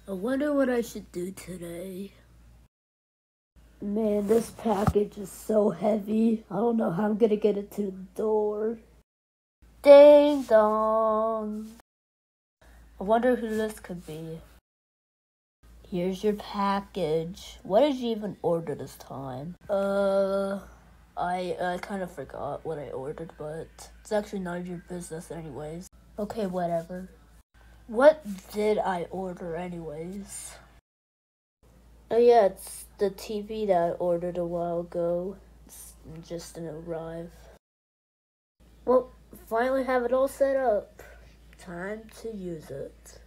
I wonder what I should do today. Man, this package is so heavy. I don't know how I'm gonna get it to the door. Ding dong. I wonder who this could be. Here's your package. What did you even order this time? I kind of forgot what I ordered, but it's actually none of your business anyways. Okay, whatever. What did I order anyways? Oh yeah, it's the TV that I ordered a while ago. It's just didn't arrive. Well, finally have it all set up. Time to use it.